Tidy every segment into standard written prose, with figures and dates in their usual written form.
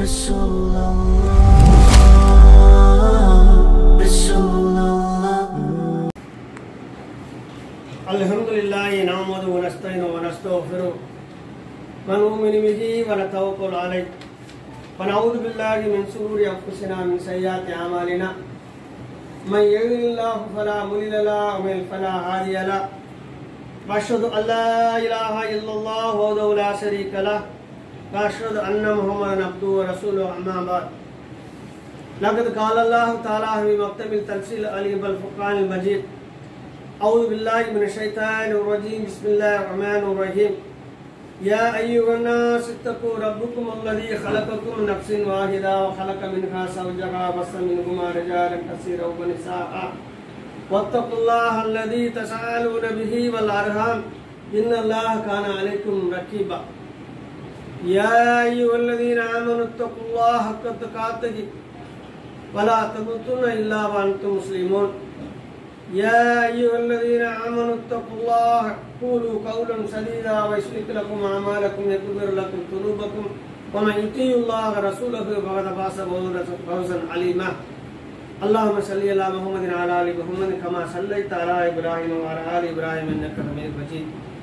अल्हम्दुलिल्लाह नहमदुहु व नस्तईनुहु व नस्तगफिरुहु व नु'मिनु बिही व नतवक्कलु अलैहि व नऊज़ु बिल्लाहि मिन शुरूरि अंफुसिना व मिन सय्यिआति अमालिना मन यहदिहिल्लाहु फला मुदिल्ल लहु व मन युद्लिल फला हादिय लहु व अशहदु अल्ला इलाहा इल्लल्लाह वहदहु ला शरीका लहु व अशहदु अन्ना मुहम्मदन अब्दुहु व रसूलुहु अम्मा बाद लक़द क़ाल अल्लाहु तआला फ़ी मक़्तमिल तनज़ील अल फ़ुरक़ानिल मजीद अऊज़ु बिल्लाहि मिनश शैतानिर रजीम बिस्मिल्लाहिर रहमानिर रहीम या अय्युहन्नास इत्तक़ू रब्बकुम अल्लज़ी ख़लक़कुम मिन नफ़्सिन वाहिदा व ख़लक़ मिन्हा ज़ौजहा व बस्सा मिनहुमा रिजालन कसीरन व निसाअ वत्तक़ुल्लाह अल्लज़ी तसअलून बिही वल अरहाम इन्नल्लाह काना अलैकुम रक़ीबा या अय्युहल्लज़ीना आमनु इत्तक़ुल्लाह हक़्क़ तुक़ातिहि व ला तमूतुन्ना इल्ला व अंतुम मुस्लिमून या अय्युहल्लज़ीना आमनु इत्तक़ुल्लाह क़ूलू क़ौलन सदीदा व युस्लिह लकुम अअमालकुम व यग़फिर लकुम ज़ुनूबकुम व मन युतिइल्लाह व रसूलहु फ़क़द फ़ाज़ फ़ौज़न अज़ीमा अल्लाहुम्मा सल्लि अला मुहम्मदिन व अला आलि मुहम्मद कमा सल्लैता अला इब्राहीम व अला आलि इब्राहीम इन्नका हमीदुम मजीद।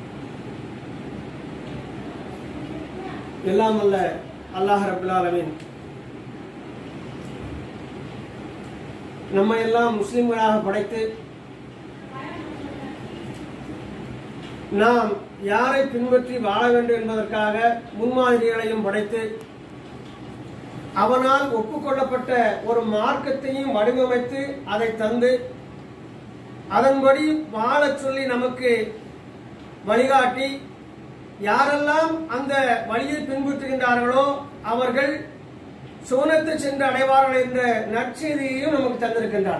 எல்லாம் அல்ல அல்லாஹ் ரப்பல் ஆலமீன் நம்மை எல்லாம் முஸ்லிம்களாக படைத்து நாம் யாரை பின்பற்றி வாழ வேண்டும் என்பதற்காக முன்மாதிரிகளையும் படைத்து அவனால் ஒப்புக்கொள்ளப்பட்ட ஒரு மார்க்கத்தையும் வடிவமைத்து அதை தந்து அதன்படி வாழச் சொல்லி நமக்கு வழிகாட்டி யாரெல்லாம் அந்த வழியை பின்பற்றுகின்றார்களோ அவர்கள் சுவனத்தை சென்று அடைவார்கள் என்ற நற்செய்தியையும் நமக்கு தந்திருக்கின்றார்.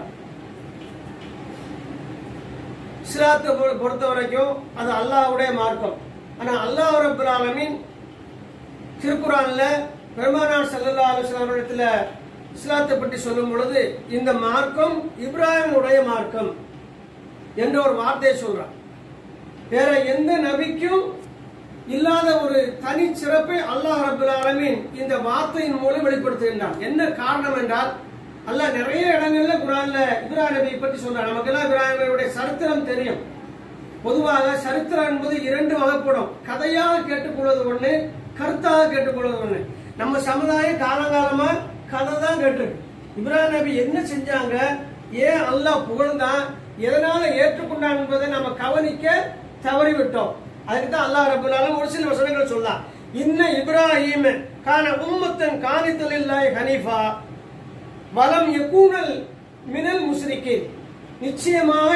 இஸ்லாத்தை பொறுத்த வரைக்கும் அது அல்லாஹ்வுடைய மார்க்கம். ஆனா அல்லாஹ் ரப்பல் ஆலமீன் திருக்குர்ஆன்ல பெருமானார் ஸல்லல்லாஹு அலைஹி வஸல்லம் இடத்துல இஸ்லாத்தை பற்றி சொல்லும் பொழுது இந்த மார்க்கம் இப்ராஹிமுடைய மார்க்கம் என்ற ஒரு வார்த்தையை சொல்றார். வேற எந்த நபிக்கும் இல்லாத ஒரு தனி சிறப்பை அல்லாஹ் ரப்பல் ஆலமீன் இந்த வார்த்தையின் மூலம் வெளிப்படுத்துகின்றான். என்ன காரணம் என்றால் அல்லாஹ் நிறைய இடங்கள்ல குர்ஆன்ல இப்ராஹிம் நபியை பற்றி சொல்றான். நமக்கெல்லாம் இப்ராஹிம் நபியுடைய சரித்திரம் தெரியும். பொதுவாக சரித்திரம் என்பது இரண்டு வகைப்படும். கதையாக கேட்டுக்கொள்வது ஒண்ணு, கருத்தாக கேட்டுக்கொள்வது ஒண்ணு. நம்ம சமுதாயம் காலகாலமா கதை தான் கேட்டிருக்கு. இப்ராஹிம் நபி என்ன செஞ்சாங்க, ஏன் அல்லாஹ் புகழ்ந்தான், எதனால ஏற்றுக்கொண்டான் என்பதை நம்ம கவனிக்க தவறிவிட்டோம். அதுக்கு தான் அல்லாஹ் ரப்பல் ஆலமீன் ஒரு சில வசனங்கள் சொல்லலாம். இன்ன இப்ராஹீம கான உம்மத்தன் கானித்தல் லில்லாஹி ஹனீஃபா வலம் யகூனல் மினல் முஸ்ரிகீன். நிச்சயமாக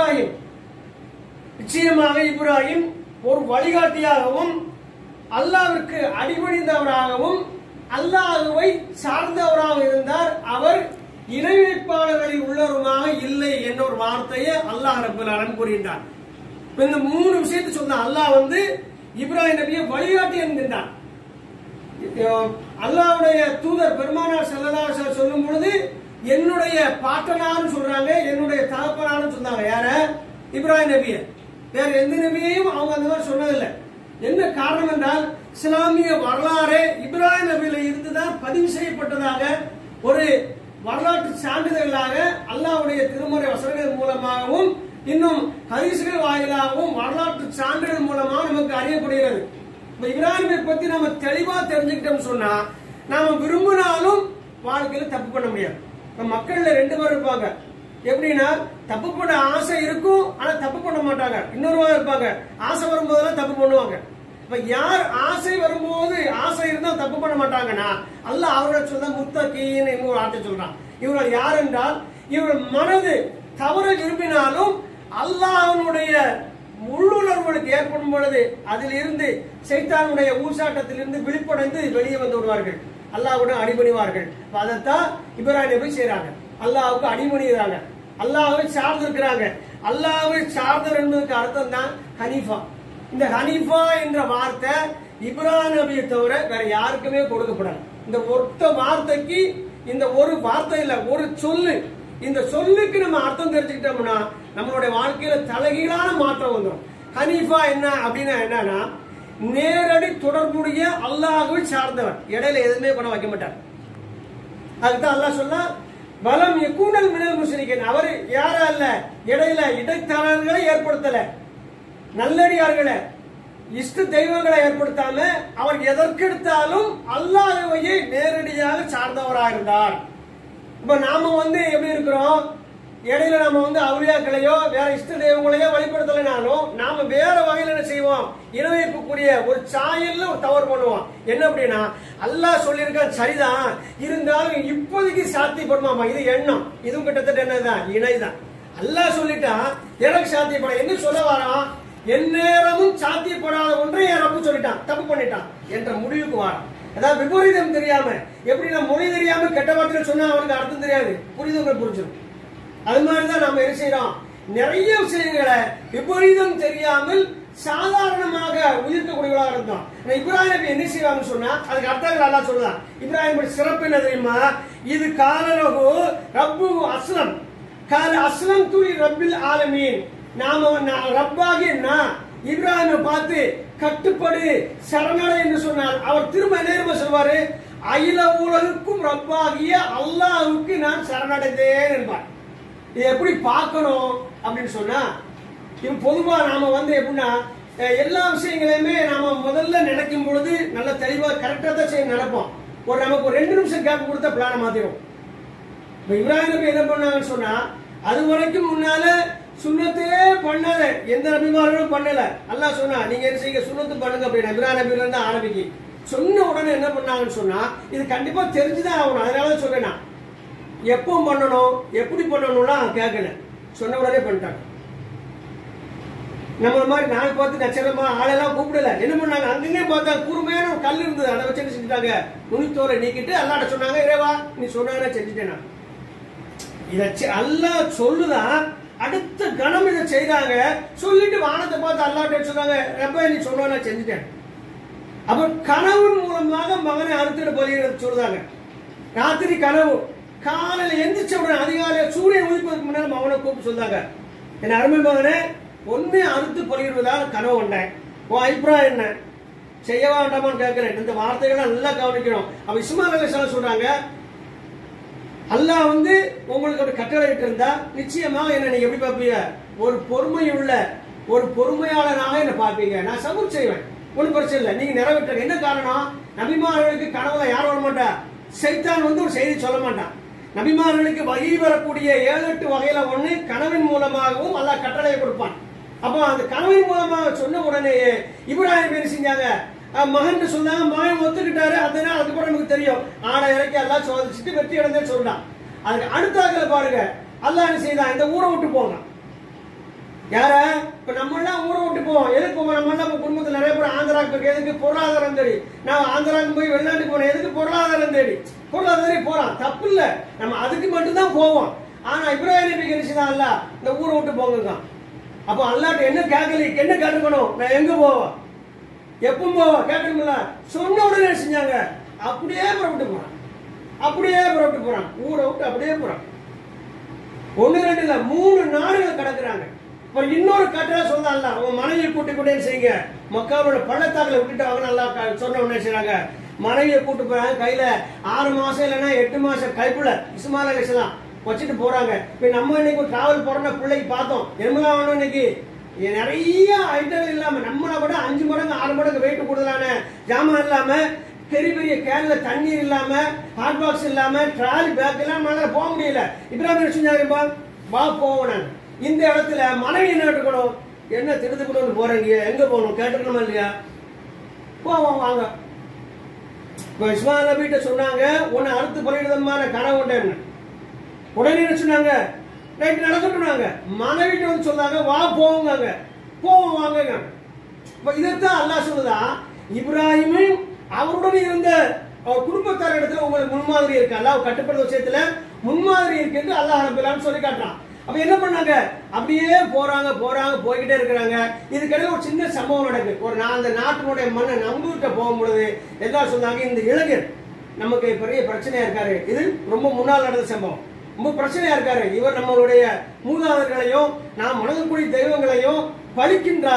இப்ராஹிம் ஒரு வழிகாட்டியாகவும் அல்லாஹ்விற்கு அடிபணிந்தவராகவும் அல்லாஹ்வை சார்ந்தவராக இருந்தார். அவர் இணை வைப்பாளர்களில் உள்ளவருமாக இல்லை என்ற ஒரு வார்த்தையை அல்லாஹ் ரப்பல் ஆலமீன் கூறுகின்றார். இந்த மூணு விஷயத்தை சொன்ன அல்லாஹ் இப்ராஹிம் நபியை வழிகாட்டி என்கின்றான். அல்லாஹ்வுடைய தூதர் பெருமானார் ஸல்லல்லாஹு அலைஹி வஸல்லம் சொல்லும் பொழுது என்னுடைய பாட்டனார்னு சொல்றாங்க, என்னுடைய தகப்பனார்னு சொன்னாங்க. யார? இப்ராஹிம் நபியை. வேற எந்த நபியையும் அவங்க அந்த மாதிரி சொன்னதில்லை. என்ன காரணம் என்றால் இஸ்லாமிய வரலாறு இப்ராஹிம் நபியில இருந்துதான் பதிவு செய்யப்பட்டதாக ஒரு வரலாற்று சான்றிதழாக அல்லாஹ்வுடைய திருமறை வசனங்கள் மூலமாகவும் இன்னும் ஹதீஸ்கள் வாயிலாகவும் வரலாற்று சான்றுகள் மூலமாக நமக்கு அறியப்படுகிறது. இப்ராஹிமை பத்தி நம்ம தெளிவா தெரிஞ்சுக்கிட்டோம் சொன்னா நாம விரும்பினாலும் வாழ்க்கையில தப்பு பண்ண முடியாது. மக்கள்ல ரெண்டு பேர் இருப்பாங்க. எப்படின்னா தப்பு பண்ண ஆசை இருக்கும், ஆனா தப்பு பண்ண மாட்டாங்க. இன்னொருவா இருப்பாங்க, ஆசை வரும்போதெல்லாம் தப்பு பண்ணுவாங்க. இப்ப யார் ஆசை வரும்போது ஆசை இருந்தா தப்பு பண்ண மாட்டாங்கன்னா அல்லாஹ் அவரை சொல்ல முத்தகீன் என்று ஒரு வார்த்தை சொல்றான். இவர்கள் யார் என்றால் இவர் மனது தவற விரும்பினாலும் அல்லாஹ்வுடைய உள்ளுணர்வுகளுக்கு ஏற்படும் பொழுது அதிலிருந்து சைத்தானுடைய ஊசாட்டத்திலிருந்து விழிப்படைந்து வெளியே வந்து விடுவார்கள், அல்லாஹ்வுடன் அடிபணிவார்கள். அதைத்தான் இப்ராஹிம் நபி செய்யறாங்க. அல்லாஹ்வுக்கு அடிபணிகிறாங்க, அல்லாஹ்வை சார்ந்திருக்கிறாங்க. அல்லாஹ்வை சார்ந்தவர் என்பதற்கு அர்த்தம் தான் ஹனீஃபா. இந்த ஹனீஃபா என்ற வார்த்தை இப்ராஹிம் நபியை தவிர வேற யாருக்குமே கொடுக்கப்படாது. இந்த ஒத்த வார்த்தைக்கு இந்த ஒரு வார்த்தை இல்ல, ஒரு சொல்லு. இந்த சொல்லுக்கு நம்ம அர்த்தம் தெரிஞ்சுக்கிட்டோம்னா நம்மளுடைய வாழ்க்கையில தலைகீழான மாற்றம் வந்துடும். ஹனீஃபா என்ன அப்படின்னா என்னன்னா நேரடி தொடர்புடைய அல்லாஹ்வை சார்ந்தவர், இடையில எதுவுமே பண்ண வைக்க மாட்டார். அதுதான் அல்லாஹ் சொன்னா வலம் யகூனல் மினல் முஸ்ரிகீன். அவர் யாரா இல்ல, இடையில இடைத்தரகர்களை ஏற்படுத்தல, நல்லடியார்களை இஷ்ட தெய்வங்களை ஏற்படுத்தாம அவர் எதற்கெடுத்தாலும் அல்லாஹ்வையே நேரடியாக சார்ந்தவராக இருந்தார். இப்ப நாம எப்படி இருக்கிறோம், இடையில நம்ம அவுலியாக்களையோ வேற இஷ்ட தெய்வங்களையோ வழிபடுத்தலைனாலும் நாம வேற வகையில என்ன செய்வோம், இணைவைக்கக்கூடிய ஒரு சாயல்ல ஒரு தவறு பண்ணுவோம். என்ன அப்படின்னா, அல்லாஹ் சொல்லியிருக்க சரிதான், இருந்தாலும் இப்போதைக்கு சாத்தியப்படுமாமா, இது எண்ணம். இதுவும் கிட்டத்தட்ட என்னதான், இணைதான். அல்லாஹ் சொல்லிட்டா எனக்கு சாத்தியப்பட என்ன சொல்ல வரான், எந்நேரமும் சாத்தியப்படாத ஒன்றை என் ரப்பு சொல்லிட்டான், தப்பு பண்ணிட்டான் என்ற முடிவுக்கு வரான். அதாவது விபரீதம் தெரியாம, எப்படி நம்ம மொழி தெரியாம கெட்ட வார்த்தைகள் சொன்னா அவனுக்கு அர்த்தம் தெரியாது, புரிதவங்க புரிஞ்சிடும். அது மாதிரிதான் நம்ம என்ன செய்யறோம், நிறைய விஷயங்களை விபரீதம் தெரியாமல் சாதாரணமாக உயிர்க்கக்கூடியவர்களாக இருந்தோம். இப்ராஹிம் நபி என்ன செய்வாங்கன்னு சொன்னா அதுக்கு அர்த்தங்கள் அல்லாஹ் சொல்றான். இப்ராஹிம் சிறப்பு என்ன தெரியுமா, இது காலலகு ரப்பு அஸ்லம் கால அஸ்லம் துலி ரப்பில் ஆலமீன். நாம ரப்பாகிய நான் இப்ராஹிமை பார்த்து கட்டுப்படு சரணடை என்று சொன்னால் அவர் திரும்ப என்ன சொல்வாரு, அகில உலகுக்கும் ரப்பாகிய அல்லாஹ்வுக்கு நான் சரணடைந்தேன் என்பார். இது எப்படி பார்க்கணும் அப்படின்னு சொன்னா, இப்ப பொதுவா நாம எப்படின்னா எல்லா விஷயங்களையுமே நாம முதல்ல நினைக்கும் பொழுது நல்ல தெளிவா கரெக்டா தான் செய்ய நடப்போம். நமக்கு ஒரு 2 நிமிஷம் கேப் கொடுத்தா பிளான மாத்திரும். இப்ராஹிம் நபி என்ன பண்ணாங்கன்னு சொன்னா, அது வரைக்கும் முன்னால சுன்னத்தையே பண்ணல, எந்த நபிமார்களும் பண்ணல. அல்லாஹ் சொன்னா நீங்க என்ன செய்யுங்க, சுன்னத்து பண்ணுங்க அப்படின்னா இப்ராஹிம் நபில இருந்து ஆரம்பிக்கு சொன்ன உடனே என்ன பண்ணாங்கன்னு சொன்னா, இது கண்டிப்பா தெரிஞ்சுதான் ஆகணும். அதனால சொல்றேன், நான் எப்போ பண்ணணும் எப்படி பண்ணணும்லாம் கேட்கல, சொன்ன உடனே பண்ணிட்டாங்க. நம்மள மாதிரி நாள் பார்த்து நட்சத்திரமா ஆளெல்லாம் கூப்பிடல. என்ன பண்ணாங்க, அங்கங்கே பார்த்தா கூர்மையான ஒரு கல் இருந்தது, அதை வச்சு என்ன செஞ்சுட்டாங்க, நுனித்தோரை நீக்கிட்டு அல்லாட்ட சொன்னாங்க, இறைவா நீ சொன்னா செஞ்சுட்டேன். இதை அல்லாஹ் சொல்லுதான், அடுத்த கணம் இதை செய்தாங்க. சொல்லிட்டு வானத்தை பார்த்து அல்லாட்ட சொன்னாங்க, ரப்பா நீ சொன்னா செஞ்சுட்டேன். அப்ப கனவின் மூலமாக மகனை அறுத்துட்டு பலியிட சொல்லுதாங்க. ராத்திரி கனவு, காலையில எந்திரிச்ச உடனே அதிகாலையில சூரியன் உதிப்பதற்கு முன்னாடி மகனை கூப்பிட்டு சொல்றாங்க, என் அருமை மகனே ஒன்னு அறுத்து பலியிடுவதாக கனவு கொண்டேன், உன் அபிப்பிராயம் என்ன, செய்யவா வேண்டாமான்னு கேட்கிறேன். இந்த வார்த்தைகளை நல்லா கவனிக்கணும். அப்ப இஸ்மாயில் அலைஹிஸ்ஸலாம் சொல்றாங்க, அல்லாஹ் உங்களுக்கு ஒரு கட்டளை இருந்தா நிச்சயமாக என்ன நீங்க எப்படி பார்ப்பீங்க, ஒரு பொறுமையுள்ள ஒரு பொறுமையாளனாக என்ன பார்ப்பீங்க, நான் சபூர் செய்வேன், ஒன்றும் பிரச்சனை இல்லை, நீங்க நிறைவேற்ற. என்ன காரணம், நபிமார்களுக்கு கனவுல யார் வர மாட்டா, சைத்தான் ஒரு செய்தி சொல்ல மாட்டான். நபிமார்களுக்கு வகை வரக்கூடிய 7-8 வகையில ஒண்ணு கனவின் மூலமாகவும் அல்லாஹ் கட்டளையை கொடுப்பான். அப்போ அந்த கனவின் மூலமாக சொன்ன உடனேயே இப்ராஹிம் என்ன செஞ்சாங்க, மகன் சொன்னாங்க, மகன் ஒத்துக்கிட்டாரு. அதனால அது கூட நமக்கு தெரியும், ஆடை இறக்கி எல்லாம் சோதிச்சுட்டு வெற்றி அடைந்தேன்னு சொல்றான். அதுக்கு அடுத்தாக்கல பாருங்க, அல்லாஹ் என்ன செய்தான், இந்த ஊரை விட்டு போங்க. யார இப்ப நம்ம எல்லாம் ஊரை விட்டு போவோம், எதுக்கு போவோம், நம்ம எல்லாம் குடும்பத்தில் நிறைய பேர் ஆந்திராக்கு போய் எதுக்கு, பொருளாதாரம் தேடி. நான் ஆந்திராக்கு போய் வெளிநாட்டுக்கு போனேன், எதுக்கு, பொருளாதாரம் தேடி. பொருளாதாரம் போறான், தப்பு இல்ல, நம்ம அதுக்கு மட்டும்தான் போவோம். ஆனா இப்ராஹிம் நபி என்ன செய்தான், அல்லாஹ் இந்த ஊரை விட்டு போங்க. அப்போ அல்லாட்ட என்ன கேட்கல, என்ன கேட்டுக்கணும், நான் எங்க போவோம், எப்ப போவோம் கேட்கணும்ல. சொன்ன உடனே செஞ்சாங்க, அப்படியே புறப்பட்டு போறான், அப்படியே புறப்பட்டு போறான், ஊரை விட்டு அப்படியே போறான். 1 2 இல்ல 3 நாடுகள் கடக்குறாங்க. இன்னொரு கட்டளை சொன்னால, உன் மனைவியை கூட்டிக் கொண்டே செய்யுங்க, மக்காவோட பள்ளத்தாக்குல விட்டுட்டு அவங்க நல்லா சொன்ன உடனே செய்றாங்க. மனைவியை கூட்டு போறாங்க, கையில 6 மாசம் இல்லைன்னா 8 மாசம் கைப்புல இஸ்மாயில் அலைஹிஸ்ஸலாம் வச்சுட்டு போறாங்க. இப்ப நம்ம இன்னைக்கு டிராவல் போறோம்னா பிள்ளைக்கு பார்த்தோம், எருமலாம் வேணும் இன்னைக்கு நிறைய ஐட்டங்கள் இல்லாம, நம்மளை விட 5 மடங்கு 6 மடங்கு வெயிட் கூடுதலான ஜாமான் இல்லாம, பெரிய பெரிய கேன்ல தண்ணீர் இல்லாம, ஹாட் பாக்ஸ் இல்லாம, ட்ராலி பேக் இல்லாம போக முடியல. இப்ராஹிம் செஞ்சாருப்பா, வா போவோம். இந்த இடத்துல மனைவி என்ன எடுக்கணும், என்ன திருத்துக்கணும் போறீங்க, எங்க போகணும் கேட்டுக்கணுமா இல்லையா, போவோம் வாங்க. இப்ப இஸ்மாயில் நபிட்ட சொன்னாங்க, உன்னை அறுத்து பலியிடுதமான கனவு உண்டேன்னு. உடனே என்ன சொன்னாங்க, ரைட் நடக்கட்டும்னாங்க. மனைவிட்டு சொன்னாங்க, வா போவாங்க, போவோம் வாங்க. இதைத்தான் அல்லாஹ் சொல்லுதா, இப்ராஹிமும் அவருடன் இருந்த அவர் குடும்பத்தார் இடத்துல உங்களுக்கு முன்மாதிரி இருக்கு, அல்லாஹ் கட்டுப்படுத்த விஷயத்துல முன்மாதிரி இருக்கு என்று அல்லாஹ் ரப்பல் சொல்லி காட்டுறான். அப்ப என்ன பண்ணாங்க, அப்படியே போறாங்க போறாங்க போய்கிட்டே இருக்கிறாங்க. இதுக்கிடையில ஒரு சின்ன சம்பவம் நடக்குது. அந்த நாட்டினுடைய மண்ணை நம்பூர்கிட்ட போகும் பொழுது எல்லாரும் சொன்னாங்க, இந்த இளைஞர் நமக்கு பெரிய பிரச்சனையா இருக்காரு, இது ரொம்ப முன்னால் நடந்த சம்பவம், ரொம்ப பிரச்சனையா இருக்காரு, இவர் நம்மளுடைய மூதாதையர்களையும் நாம் வணங்கக்கூடிய தெய்வங்களையும் பழிக்கின்றார்,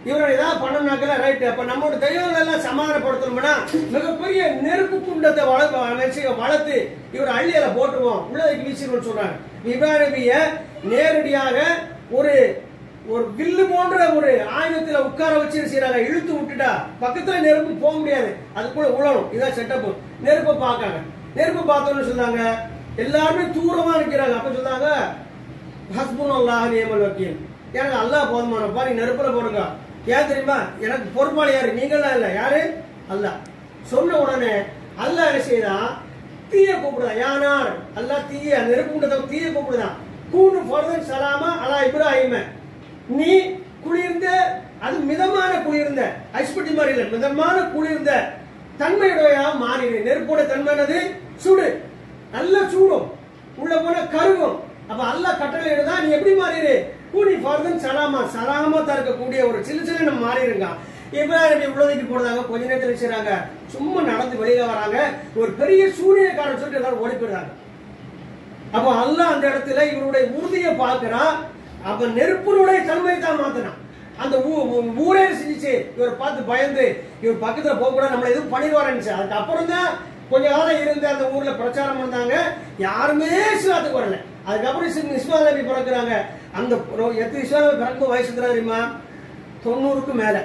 இவரை ஏதாவது பண்ணனாக்கல ரைட். அப்ப நம்மளோட தெய்வங்கள் எல்லாம் சமாதானப்படுத்தணும்னா மிகப்பெரிய நெருப்பு குண்டத்தை வளர்த்து இவர் அள்ளியில போட்டுருவோம், உள்ளதைக்கு வீசிடுவோம் சொல்றாங்க. இப்ராஹிம் நபிய நேரடியாக ஒரு வில்லு போன்ற ஒரு ஆயுதத்துல உட்கார வச்சு செய்யறாங்க. இழுத்து விட்டுட்டா பக்கத்துல நெருப்பு போக முடியாது, அதுக்குள்ள உழணும். இதான் செட்டப். நெருப்பை பார்க்காங்க. நெருப்பை பார்த்தோன்னு சொன்னாங்க எல்லாருமே தூரமா இருக்கிறாங்க. அப்ப சொன்னாங்க ஹஸ்புனல்லாஹு நிஅமல் வக்கீல், எனக்கு அல்லாஹ் போதுமானப்பா, நீ நெருப்புல போடுங்க. ஏன் தெரியுமா, எனக்கு பொறுப்பாளி யாரு, நீங்களாம் இல்ல, யாரு, அல்லாஹ். சொன்ன உடனே அல்லாஹ் என்ன செய்தான், தீய கூப்பிடுதான். யானார், அல்லாஹ் தீய நெருப்பு தீய கூப்பிடுதான். கூனு ஃபர்தன் சலாமா அலா இப்ராஹிம, நீ குளிர்ந்த, அது மிதமான குளிர்ந்த, ஐஸ்பட்டி மாதிரி இல்ல, மிதமான குளிர்ந்த தன்மையுடைய மாறிடு. நெருப்போட தன்மை என்னது, சுடு, நல்ல சூடும், உள்ள போன கருகும். அப்ப அல்லாஹ் கட்டளை எடுத்தா நீ எப்படி மாறிடு, கூனி ஃபர்தன் சலாமா, சலாமத்தா இருக்கக்கூடிய ஒரு சில்லு சில்லு நம்ம மாறிடுங்க. இப்ராஹிம் நபி உள்ளதைக்கு போடுறாங்க. கொஞ்ச நேரத்தில் செய்யறாங்க, சும்மா நடந்து வெளியில வராங்க. ஒரு பெரிய சூரியக்காரன் சொல்லிட்டு எல்லாரும் ஓடி போயிடுறாங்க. அப்ப அல்லாஹ் அந்த இடத்துல இவருடைய உறுதியை பார்க்கிறான். அப்ப நெருப்பினுடைய தன்மையை தான் மாத்தினான். அந்த ஊரே செஞ்சிச்சு. இவர் பார்த்து பயந்து இவர் பக்கத்துல போக கூட நம்மள எதுவும் பண்ணிடுவாருன்னு. அதுக்கப்புறம் தான் கொஞ்ச காலம் இருந்து அந்த ஊர்ல பிரச்சாரம் பண்ணாங்க. யாருமே இஸ்லாத்துக்கு வரல. அதுக்கப்புறம் இஸ்மாயில் நபி பிறக்கிறாங்க. அந்த இஸ்மாயில் பிறக்கும் வயசு தெரியுமா, 90க்கு மேல,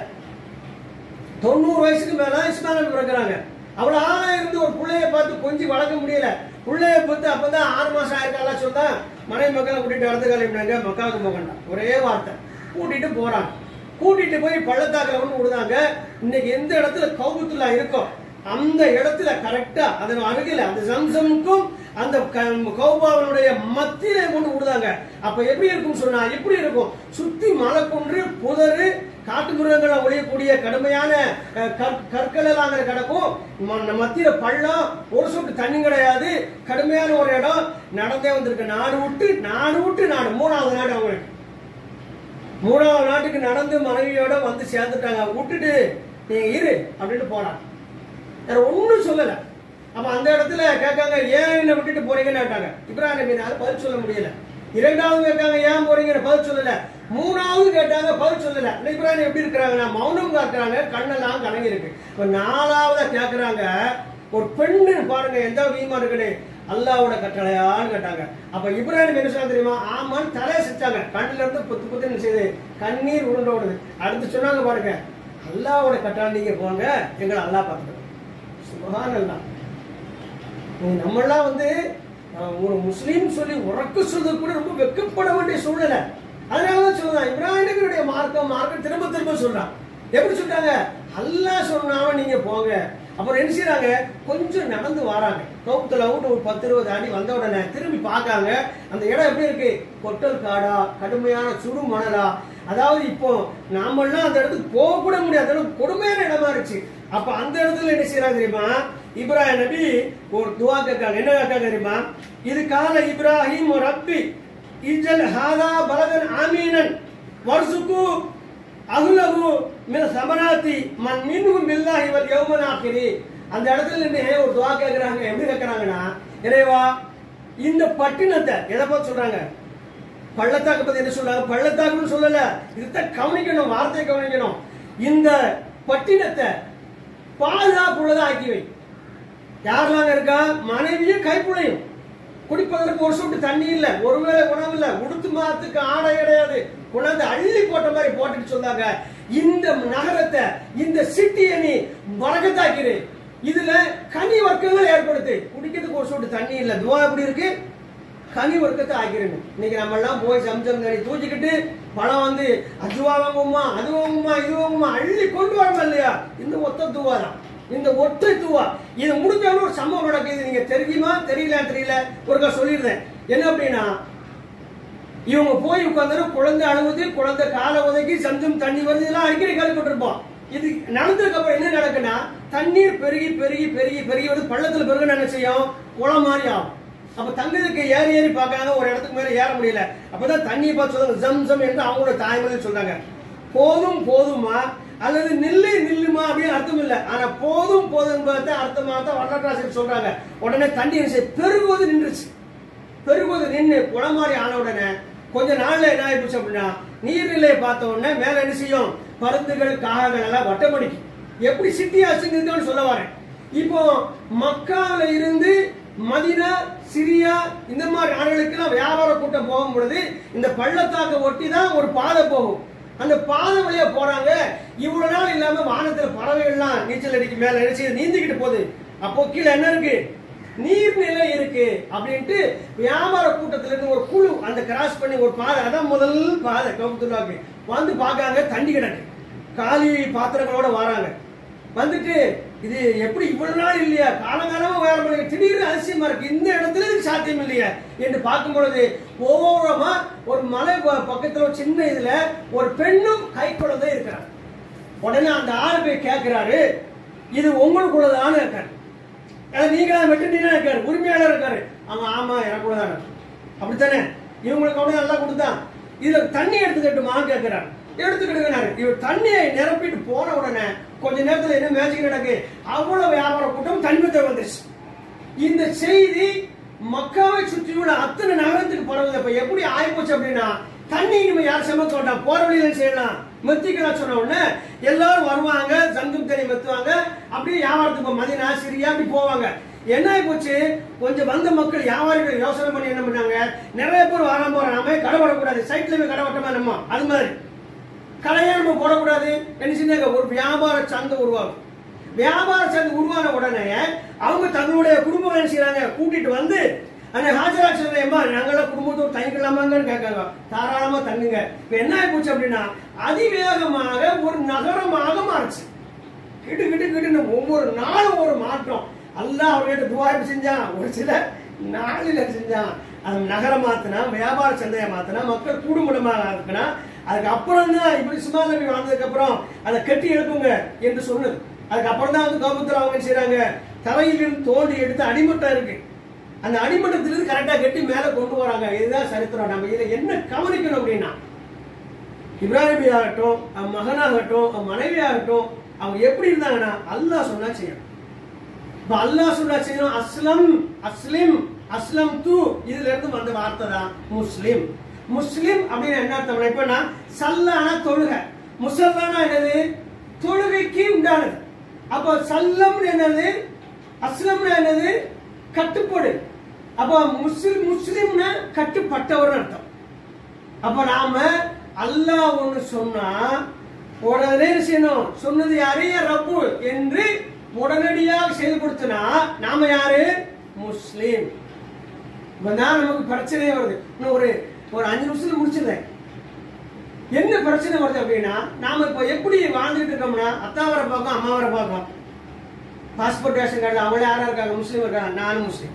90 வயசுக்கு மேல இஸ்மாயில் நபி பிறக்கிறாங்க. அவ்வளவு ஆளா இருந்து ஒரு பிள்ளைய பார்த்து கொஞ்சம் வளர்க்க முடியல. பிள்ளைய பார்த்து அப்பதான் 6 மாசம் ஆயிருக்கால சொன்னா மனைவி மக்களை கூட்டிட்டு வரது கிளம்பினாங்க. மக்காவுக்கு போகண்டா, ஒரே வார்த்தை, கூட்டிட்டு போறாங்க. கூட்டிட்டு போய் பள்ளத்தாக்குல ஒண்ணு விடுதாங்க. இன்னைக்கு எந்த இடத்துல கௌபத்துல்லா இருக்கோ அந்த இடத்துல கரெக்டா அதன் அருகில அந்த ஜம்சம்க்கும் அந்த கௌபாவனுடைய மத்தியில கொண்டு விடுதாங்க. அப்ப எப்படி இருக்கும் சொன்னா, எப்படி இருக்கும், சுத்தி மலை குன்று, புதரு, காட்டு மிருகங்களை ஒழியக்கூடிய கடுமையான கற்கள் எல்லாம் கிடக்கும். மத்தியில பள்ளம், ஒரு சொட்டு தண்ணி கிடையாது, கடுமையான ஒரு இடம். நடந்தே வந்திருக்கு. நாடு விட்டு நாடு, 3வது நாடு அவங்களுக்கு. 3வது நாட்டுக்கு நடந்து மனைவியோட வந்து சேர்ந்துட்டாங்க. விட்டுட்டு நீங்க இரு அப்படின்னு போறாங்க. வேற ஒன்னும் சொல்லல. அப்ப அந்த இடத்துல கேட்காங்க, ஏன் என்ன விட்டுட்டு போறீங்கன்னு கேட்டாங்க. இப்ராஹிம் நபினால பதில் சொல்ல முடியல. 2வது கேட்காங்க, ஏன் போறீங்கன்னு பதில் சொல்லல. 3வது கேட்டாங்க, பதில் சொல்லல. இப்ராஹிம் எப்படி இருக்கிறாங்கன்னா மௌனம் காக்குறாங்க, கண்ணெல்லாம் கலங்கி இருக்கு. இப்ப 4வது கேட்கிறாங்க, ஒரு பெண்ணு பாருங்க எந்த வீமா இருக்குன்னு, அல்லாவோட கட்டளையான்னு கேட்டாங்க. அப்ப இப்ராஹிம் என்ன சொன்னா தெரியுமா, ஆமான்னு தலையை செஞ்சாங்க. கண்ணுல இருந்து புத்து புத்துன்னு செய்து கண்ணீர் உருண்ட ஓடுது. அடுத்து சொன்னாங்க பாருங்க, அல்லாவோட கட்டளை நீங்க போங்க, எங்களை அல்லாஹ் பார்த்துக்கணும். சுப்ஹானல்லாஹ். நம்மளாம் ஒரு முஸ்லீம் சொல்லி உறக்க சொல்றது கூட ரொம்ப வெக்கப்பட வேண்டிய சூழ்நிலை. அதனாலதான் சொல்றான் இப்ராஹிம் நபியுடைய மார்க்கம் திரும்ப திரும்ப சொல்றான். எப்படி சொல்றாங்க, அல்லாஹ் சொன்னாலும் நீங்க போங்க. அப்புறம் என்ன செய்யறாங்க, கொஞ்சம் நடந்து வராங்க. கௌபத்துல ஒரு 10-20 அடி வந்த உடனே திரும்பி பார்க்காங்க. அந்த இடம் எப்படி இருக்கு, கொட்டல் காடா, கடுமையான சுடு மணலா. அதாவது இப்போ நாமெல்லாம் அந்த இடத்துக்கு போக கூட முடியாது, கொடுமையான இடமா இருந்துச்சு. அப்ப அந்த இடத்துல என்ன செய்யறாங்க தெரியுமா, இப்ராஹிம் நபி ஒரு துவா கேட்காங்க. என்ன கேட்காங்க தெரியுமா, இது கால இப்ராஹிம் ரப்பி இஜல் ஹாதா பலதன் ஆமீனன் வர்சுகு அஹ்லஹு மின ஸமராத்தி மன் மின்ஹும் பில்லாஹி வல் யௌமல் ஆகிரி. அந்த இடத்துல நின்னு ஒரு துவா கேக்குறாங்க. எப்படி கேக்குறாங்கன்னா, இறைவா இந்த பட்டினத்தை எதை பத்தி சொல்றாங்க, பள்ளத்தாக்கு பத்தி என்ன சொல்றாங்க, பள்ளத்தாக்குன்னு சொல்லல, இதுதான் கவனிக்கணும், வார்த்தையை கவனிக்கணும். இந்த பட்டினத்தை பாதுகாப்புள்ளதா ஆக்கி வை. யாரெல்லாம் இருக்கா, மனைவியும் கைப்புழையும், குடிப்பதற்கு ஒரு சொட்டு தண்ணி இல்ல, ஒருவேளை உணவு இல்ல, உடுத்து மாதத்துக்கு ஆடை கிடையாது, கொண்டாந்து அள்ளி போட்ட மாதிரி போட்டுட்டு சொன்னாங்க. இந்த நகரத்தை, இந்த சிட்டியை நீ வரகத்தாக்கிடு, இதுல கனி வர்க்கங்கள் ஏற்படுத்து. குடிக்கிறதுக்கு ஒரு சொட்டு தண்ணி இல்ல, துவா எப்படி இருக்கு, கனி வர்க்கத்தை ஆக்கிடணும். இன்னைக்கு நம்ம எல்லாம் போய் சம்சம் தண்ணி தூக்கிக்கிட்டு பழம் அதுவா வாங்குமா, அது வாங்குமா, இது வாங்குமா, அள்ளி கொண்டு வரணும் இல்லையா. இந்த ஒத்த துவா தான், இந்த ஒற்றை துவா. இது முடிஞ்சாலும் ஒரு சம்பவம் நடக்குது. நீங்க தெரியுமா தெரியல ஒருக்கா சொல்லிடுறேன். என்ன அப்படின்னா, இவங்க போய் உட்கார்ந்து குழந்தை அழுகுது, குழந்தை காலை உதக்கி சம்சம் தண்ணி வருது, இதெல்லாம் அடிக்கடி கேள்விப்பட்டிருப்போம். இது நடந்ததுக்கு அப்புறம் என்ன நடக்குன்னா, தண்ணீர் பெருகி பெருகி பெருகி பெருகி வந்து பள்ளத்துல பெருகு என்ன செய்யும், குளம் மாதிரி ஆகும். அப்ப தங்கத்துக்கு ஏறி ஏறி பார்க்காங்க, ஒரு இடத்துக்கு மேல ஏற முடியல. அப்பதான் தண்ணியை பார்த்து சொல்றாங்க ஜம்சம் என்று அவங்களோட தாய்மொழியில் சொல்றாங்க. போதும் போதுமா அல்லது நில்லுமா அப்படின்னு அர்த்தம் இல்ல, ஆனா போதும் போதும் அர்த்தமாக வரலாற்றாசிரியர் சொல்றாங்க. உடனே தண்ணி பெருகுவது நின்றுச்சு. பெருகுவது நின்று குளம் மாதிரி ஆன உடனே கொஞ்ச நாள்ல என்ன ஆயிடுச்சு அப்படின்னா, நீர்நிலையை பார்த்த உடனே மேல என்ன செய்யும், பருந்துகள் காகங்கள் எல்லாம் வட்டமடிக்கும். எப்படி சிட்டி ஆச்சுன்னு சொல்ல வரேன். இப்போ மக்காவில இருந்து மதீனா, சிரியா இந்த மாதிரி நாடுகளுக்கு வியாபார கூட்டம் போகும் பொழுது இந்த பள்ளத்தாக்க ஒட்டி தான் ஒரு பாதை போகும். அந்த பாதை வழியா போறாங்க. இவ்வளவு நாள் இல்லாம வானத்துல பறவைகள்லாம் நீச்சல் அடிக்கு மேல நினைச்சு நீந்திக்கிட்டு போகுது. அப்போ கீழே என்ன இருக்கு? நீர்நிலை இருக்கு. அப்படின்ட்டு வியாபார கூட்டத்துல இருந்து ஒரு குழு அந்த கிராஸ் பண்ணி ஒரு பாதை, அதான் முதல் பாதை கவுத்துலாக்கு வந்து பாக்காங்க. தண்ணி கிடக்கு, காலி பாத்திரங்களோட வராங்க. வந்துட்டு இது எப்படி இவ்வளவு நாள் இல்லையா, காலங்காலமா வேற பண்ணி திடீர்னு அதிசயமா இருக்கு, இந்த இடத்துல இதுக்கு சாத்தியம் இல்லையா என்று பார்க்கும் பொழுது ஓரமா ஒரு மலை பக்கத்துல ஒரு சின்ன இதுல ஒரு பெண்ணும் கை குழந்தை இருக்கிறார். உடனே அந்த ஆளு போய் கேட்கிறாரு, இது உங்களுக்குள்ளதான்னு இருக்காரு. நீங்களா வெட்டுனீங்கன்னா இருக்காரு, உரிமையாளர் இருக்காரு. அவங்க ஆமா எனக்குள்ளதான, அப்படித்தானே, இவங்களுக்கு அவனே நல்லா கொடுத்தான், இதுல தண்ணி எடுத்துக்கிட்டுமான்னு கேட்கிறாரு. எடுத்துக்கிட்டு இவர் தண்ணியை நிரப்பிட்டு போன உடனே கொஞ்ச நேரத்தில் என்ன மேஜிக் நடக்கு, அவ்வளவு வியாபார கூட்டம் தனிமத்தை வந்துச்சு. இந்த செய்தி மக்காவை சுற்றியுள்ள அத்தனை நகரத்துக்கு பரவுது. அப்ப எப்படி ஆயிப்போச்சு அப்படின்னா, தண்ணி இனிமே யார் சமைக்க வேண்டாம், போற வழியில செய்யலாம் மெத்திக்கலாம் சொன்ன உடனே எல்லாரும் வருவாங்க, ஜங்கும் தண்ணி மெத்துவாங்க, அப்படியே வியாபாரத்துக்கு மதீனா, சிரியா அப்படி போவாங்க. என்ன ஆயிப்போச்சு, கொஞ்சம் வந்த மக்கள் வியாபாரிகள் யோசனை பண்ணி என்ன பண்ணாங்க, நிறைய பேர் வராம போற, நாம கடை போடக்கூடாது, சைட்ல போய் கடை வட்டமா நம்ம அது மாதிரி கடையா நம்ம போடக்கூடாது. என்ன செஞ்சாங்க, ஒரு வியாபார சந்தை உருவாகும். வியாபார சந்தை உருவான உடனே அவங்க தங்களுடைய குடும்பம் என்ன செய்யறாங்க, கூட்டிட்டு வந்து அந்த ஹாஜரா சொல்றேம்மா நாங்களாம் குடும்பத்தோடு தங்கிக்கலாமாங்கன்னு கேட்காங்க. தாராளமா தங்குங்க. இப்ப என்ன ஆயிப்போச்சு அப்படின்னா, அதிவேகமாக ஒரு நகரமாக மாறுச்சு. கிட்டு கிட்டு கிட்டு ஒவ்வொரு நாளும் ஒரு மாற்றம். அல்லாஹ் அவர்கிட்ட துஆ செஞ்சான், ஒரு சில நாளில செஞ்சான். அது நகரம் மாத்தினா, வியாபார சந்தையை மாத்தினா, மக்கள் கூடுமுடமாக இருக்குன்னா, அதுக்கு அப்புறம் தான் இப்படி இஸ்மாயில் நபி வாழ்ந்ததுக்கு அப்புறம் அதை கட்டி எழுப்புங்க என்று சொன்னது. அதுக்கு அப்புறம் தான் வந்து கவுத்துல அவங்க செய்யறாங்க, தரையிலிருந்து தோண்டி எடுத்து அடிமட்டம் இருக்கு, அந்த அடிமட்டத்திலிருந்து கரெக்டா கட்டி மேல கொண்டு வராங்க. இதுதான் சரித்திரம். நம்ம இதுல என்ன கவனிக்கணும் அப்படின்னா, இப்ராஹிம் நபி ஆகட்டும், மகனாகட்டும், மனைவி ஆகட்டும், அவங்க எப்படி இருந்தாங்கன்னா அல்லாஹ் சொன்னா செய்யணும். இப்ப அல்லாஹ் சொன்னா செய்யணும். அஸ்லம், அஸ்லிம், அஸ்லம் தூ, இதுல இருந்து வந்த வார்த்தை தான் முஸ்லிம். முஸ்லிம் அப்படின்னு என்ன அர்த்தம்? இப்ப நான் சல்லானா தொழுகை, முசல்லானா என்னது, தொழுகைக்கு உண்டானது. அப்ப சல்லம் என்னது, அஸ்லம் என்னது, கட்டுப்பாடு. அப்ப முஸ்லிம்னா கட்டுப்பட்டவர் அர்த்தம். அப்ப நாம அல்லாஹ் ஒன்னு சொன்னா உடனே செய்யணும். சொன்னது யாரு, ரப்பு என்று உடனடியாக செயல்படுத்தினா நாம யாரு, முஸ்லிம். நமக்கு பிரச்சனை வருது. இன்னும் ஒரு 5 நிமிஷத்துல முடிச்சிருந்தேன். என்ன பிரச்சனை வருது அப்படின்னா, நாம இப்ப எப்படி வாழ்ந்துட்டு இருக்கோம்னா, அத்தாவரை பார்க்கும், அம்மாவரை பார்க்கும், பாஸ்போர்ட் ரேஷன் கார்டு அவங்களே யாரா இருக்காங்க, முஸ்லீம் இருக்காங்க, நானும் முஸ்லீம்.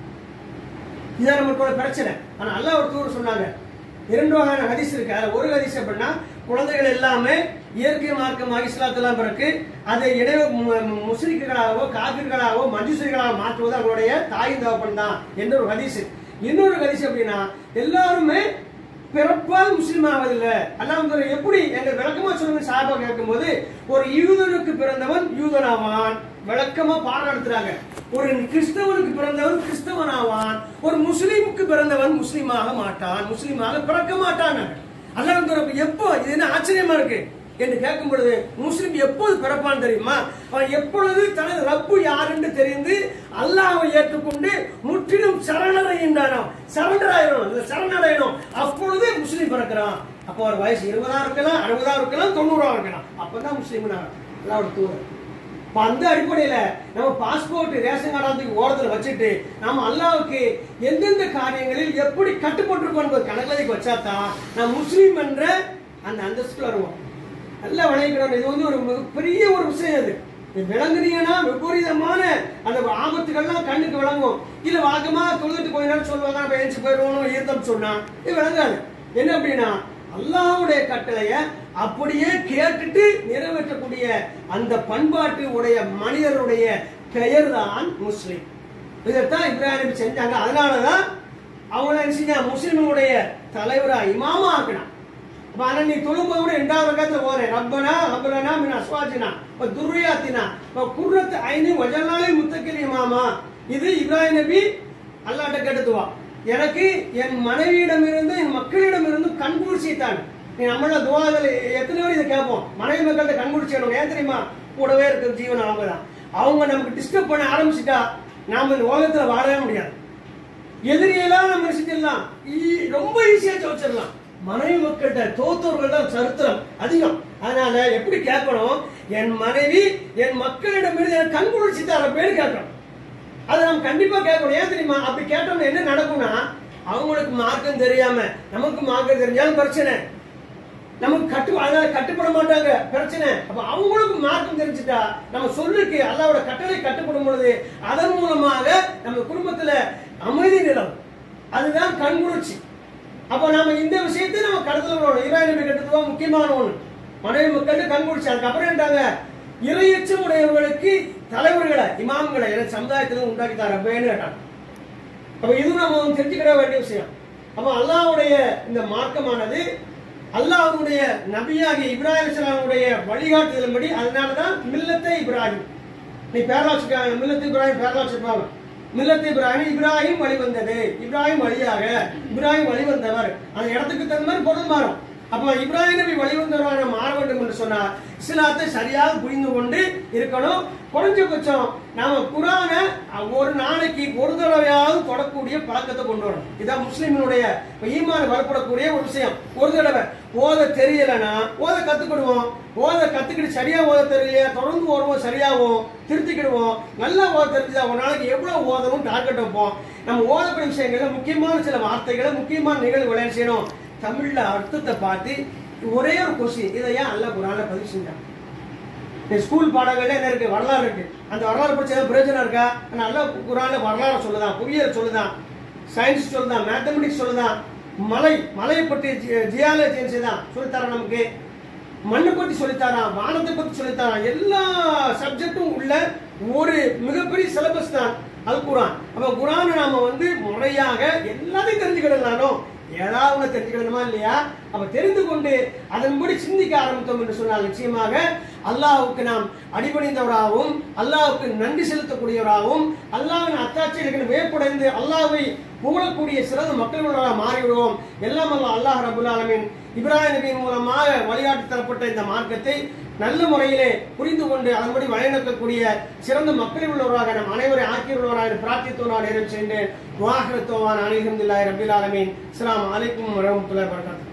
இதான் நம்மளோட பிரச்சனை. ஆனா அல்லாஹ் ஒரு தூர் சொன்னாங்க, 2 வகையான ஹதீஸ் இருக்கு. அதுல ஒரு ஹதீஸ் அப்படின்னா, குழந்தைகள் எல்லாமே இயற்கை மார்க்கமாக இஸ்லாத்தெல்லாம் பிறகு அதை இடையே முஸ்லிம்களாகவோ காபிர்களாகவோ மஜூசிகளாக மாற்றுவது அவங்களுடைய தாயின் தகப்பன் தான் என்ற ஒரு ஹதீஸ். இன்னொரு ஹதீஸ் அப்படின்னா, எல்லாருமே பிறப்பால் முஸ்லீம் ஆவதில்லை. அல்லாஹ் எப்படி எங்க விளக்கமா சொல்லுங்க சாபா கேட்கும் போது, ஒரு யூதனுக்கு பிறந்தவன் யூதனாவான், விளக்கமா பாடம் நடத்துறாங்க. ஒரு கிறிஸ்தவனுக்கு பிறந்தவன் கிறிஸ்தவன் ஆவான், ஒரு முஸ்லீமுக்கு பிறந்தவன் முஸ்லீமாக மாட்டான், முஸ்லீமாக பிறக்க மாட்டான். அல்லாஹ் எப்போ, இது என்ன ஆச்சரியமா இருக்கு என்று கேட்கும் பொழுது, முஸ்லிம் எப்போது பிறப்பான் தெரியுமா, அவன் எப்பொழுது தனது ரப்பு யார் என்று தெரிந்து அல்லாஹ்வை ஏற்றுக்கொண்டு முற்றிலும் சரணடைகின்றானோ, சரணடையணும், அப்பொழுது முஸ்லீம் பிறக்கிறான். அப்போ ஒரு வயசு 20 இருக்கலாம், 60 இருக்கலாம், 90 இருக்கலாம், அப்பதான் முஸ்லீம் அல்லாஹ்வோட தூதர். அந்த அடிப்படையில நம்ம பாஸ்போர்ட் ரேஷன் கார்டு ஓரத்தில் வச்சுட்டு நாம அல்லாஹ்வுக்கு எந்தெந்த காரியங்களில் எப்படி கட்டுப்பட்டிருக்கோம் என்பது கணக்கில் வச்சாதான் நான் முஸ்லீம் என்ற அந்த அந்தஸ்துல வருவோம். நல்லா விளைவிக்கணும். இது வந்து ஒரு மிகப்பெரிய ஒரு விஷயம். அது விளங்குனீங்கன்னா விபரீதமான அந்த ஆபத்துகள்லாம் கண்ணுக்கு விளங்கும். இல்ல வழக்கமா தொழுதுட்டு கொஞ்ச நேரம் சொல்லுவாங்க, நம்ம எழுச்சி போயிடுவோம் ஈர்த்தம் சொன்னா இது விளங்காது. என்ன அப்படின்னா, அல்லாஹ்வுடைய கட்டளைய அப்படியே கேட்டுட்டு நிறைவேற்றக்கூடிய அந்த பண்பாட்டு உடைய மனிதருடைய பெயர் தான் முஸ்லிம். இதைத்தான் இப்ராஹிம் செஞ்சாங்க. அதனாலதான் அவங்கள என்ன செஞ்சாங்க, முஸ்லிமுடைய தலைவரா இமாமா ஆக்கினான். ஆனா நீ தொழும்போது கூட 2வது ரகத்துல போறேன், ரப்பனா ஹப்லனா மின் அஸ்வாஜினா வ துர்ரியாத்தினா வ குர்ரத் ஐனி வஜல்னாலி முத்தக்கில் இமாமா. இது இப்ராஹிம் நபி அல்லாஹ்ட்ட கேட்டதுவா, எனக்கு என் மனைவியிடமிருந்து என் மக்களிடமிருந்து கண்குளிர்ச்சித்தான். நீ நம்மள துவாவில் எத்தனை பேர் இதை கேட்போம். மனைவி மக்கள்கிட்ட கண்குடிச்சணும். ஏன் தெரியுமா? கூடவே இருக்கிற ஜீவன் அவங்க தான். அவங்க நமக்கு டிஸ்டர்ப் பண்ண ஆரம்பிச்சுட்டா நாம இந்த உலகத்துல வாழவே முடியாது. எதிரியெல்லாம் நம்ம செஞ்சிடலாம், ரொம்ப ஈஸியா ஜெயிச்சிடலாம். மனைவி மக்கள்கிட்ட தோத்தவர்கள் தான் சரித்திரம் அதிகம். அதனால எப்படி கேட்கணும்? என் மனைவி என் மக்களிடமிருந்து எனக்கு கண்குளிர்ச்சி தர பேர் கேட்கணும். அதை நம்ம கண்டிப்பா கேட்கணும். ஏன் தெரியுமா? அப்படி கேட்டோம்னா என்ன நடக்கும்னா, அவங்களுக்கு மார்க்கம் தெரியாம நமக்கு மார்க்கம் தெரிஞ்சாலும் பிரச்சனை, நமக்கு அதனால கட்டுப்பட மாட்டாங்க, பிரச்சனை. அப்ப அவங்களுக்கு மார்க்கம் தெரிஞ்சுட்டா நம்ம சொல்லுக்கு அல்லாஹ்வோட கட்டளை கட்டுப்படும் பொழுது அதன் மூலமாக நம்ம குடும்பத்துல அமைதி நிலவும். அதுதான் கண்குளிர்ச்சி. அப்ப நாம இந்த விஷயத்தை நம்ம கடத்துல வரணும். இப்ராஹிம் நபி கட்டுறது முக்கியமான ஒண்ணு. மனைவி மக்கள் கண்குளிர்ச்சி. அதுக்கப்புறம் என்னட்டாங்க? இறையச்சம் உடையவர்களுக்கு தலைவர்களை, இமாம்களை எனக்கு சமுதாயத்துல உண்டாக்கி தரப்பேன்னு கேட்டாங்க. அப்ப இது நம்ம தெரிஞ்சுக்கிற வேண்டிய விஷயம். அப்ப அல்லாஹ்வுடைய இந்த மார்க்கமானது அல்லாஹ்வுடைய நபியாகிய இப்ராஹிம் அலைஹிஸ்ஸலாமுடைய வழிகாட்டுதலின்படி, அதனாலதான் மில்லத்தை இப்ராஹிம். நீ பேரலாச்சிருக்காங்க, மில்லத்து இப்ராஹிம் பேரலாச்சிருப்பாங்க. மில்லத்து இப்ராஹிம், இப்ராஹிம் வழி வந்தது, இப்ராஹிம் வழியாக, இப்ராஹிம் வழி வந்தவர். அந்த இடத்துக்கு தகுந்த மாதிரி பொருள் மாறும். அப்ப இப்ராஹிம் நபி வழி வந்தவராக மாற வேண்டும் என்று சொன்னார். இஸ்லாத்தை சரியாக புரிந்து கொண்டு இருக்கணும். குறைஞ்சபட்சம் நாம குர்ஆனை ஒரு நாளைக்கு ஒரு தடவையாவது தொடக்கூடிய பழக்கத்தை கொண்டு வரணும். இதான் முஸ்லிமினுடைய ஈமான வளப்படக்கூடிய ஒரு விஷயம். ஒரு தடவை ஓத தெரியலன்னா ஓத கத்துக்கிடுவோம். ஓத கத்துக்கிட்டு சரியா ஓத தெரியலையா தொடர்ந்து ஓடுவோம், சரியாகும், திருத்திக்கிடுவோம். நல்லா ஓத தெரிஞ்சா ஒரு நாளைக்கு எவ்வளவு ஓதணும் டார்கெட் வைப்போம். நம்ம ஓதக்கூடிய விஷயங்கள்ல முக்கியமான சில வார்த்தைகளை, முக்கியமான நிகழ்வுகளை செய்யணும். தமிழ்ல அர்த்தத்தை பார்த்து ஒரே ஒரு கொஸ்டின், இதை ஏன் அல்லாஹ் குர்ஆன்ல பதிவு செஞ்சான்? ஸ்கூல் பாடங்கள்ல என்ன இருக்கு? வரலாறு இருக்கு. அந்த வரலாறு படிச்சா பிரயோஜனம் இருக்கா? அல்லாஹ் குர்ஆன்ல வரலாறு சொல்லுதான், புவியியல் சொல்லுதான், சயின்ஸ் சொல்லுதான், மேத்தமெட்டிக்ஸ் சொல்லுதான், மலையை பற்றி ஜியாலஜி தான் சொல்லித்தரான், நமக்கு மண்ணை பத்தி சொல்லித்தரான், வானத்தை பத்தி சொல்லித்தரான். எல்லா சப்ஜெக்டும் உள்ள ஒரு மிகப்பெரிய சிலபஸ் தான் அல் குர்ஆன். அப்ப குர்ஆனை நாம முறையாக எல்லாத்தையும் தெரிஞ்சுக்கிடலானோ, ஏதாவது தெரிஞ்சுக்கணுமா இல்லையா? அப்ப தெரிந்து கொண்டு அதன்படி சிந்திக்க ஆரம்பித்தோம் என்று சொன்னால் நிச்சயமாக அல்லாஹ்வுக்கு நாம் அடிபணிந்தவராகவும், அல்லாஹ்வுக்கு நன்றி செலுத்தக்கூடியவராகவும், அல்லாஹ்வின் அத்தாட்சிகளுக்கு வேப்படைந்து அல்லாஹ்வை புகழக்கூடிய சிறந்த மக்களோட மாறிவிடுவோம். எல்லாம் அல்லாஹ் ரப்பல் ஆலமீன் இப்ராஹிம் நபியின் மூலமாக வழிகாட்டி தரப்பட்ட இந்த மார்க்கத்தை நல்ல முறையிலே புரிந்து கொண்டு அதன்படி வழிநடத்தக்கூடிய சிறந்த மக்களில் உள்ளவராக நம் அனைவரை ஆக்கியுள்ளவராக பிரார்த்தித்தோடு நிறைவு செய்கின்றேன். வாஹிரத்தோவான் அல்ஹம்துலில்லாஹி ரப்பில் ஆலமீன். அஸ்ஸலாமு அலைக்கும் வரஹ்மத்துல்லாஹி வபரகாத்துஹு.